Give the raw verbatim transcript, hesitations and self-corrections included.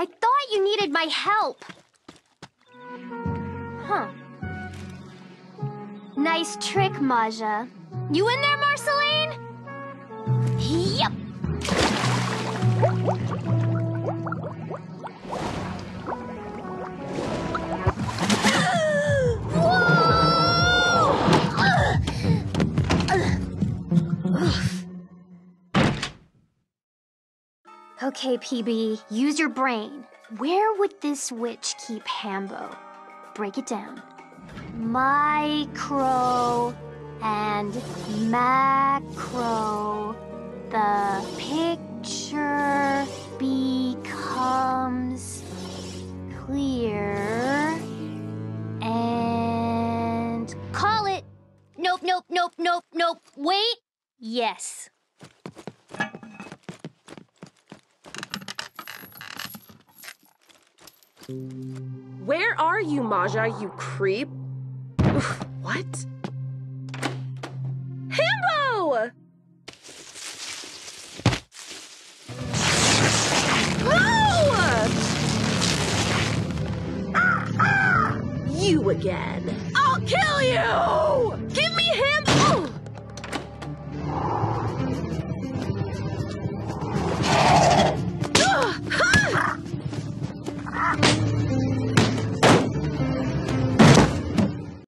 I thought you needed my help. Huh. Nice trick, Maja. You in there, Marceline? Yep. Okay, P B, use your brain. Where would this witch keep Hambo? Break it down. Micro and macro. The picture becomes clear. And call it. Nope, nope, nope, nope, nope. Wait. Yes. Where are you, Maja, you creep? Oof, what? Hambo! Oh! You again. I'll kill you!